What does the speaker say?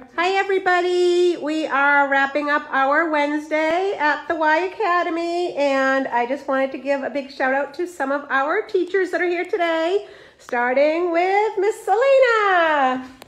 Hi everybody, we are wrapping up our Wednesday at the Y Academy, and I just wanted to give a big shout out to some of our teachers that are here today, starting with Miss Elana.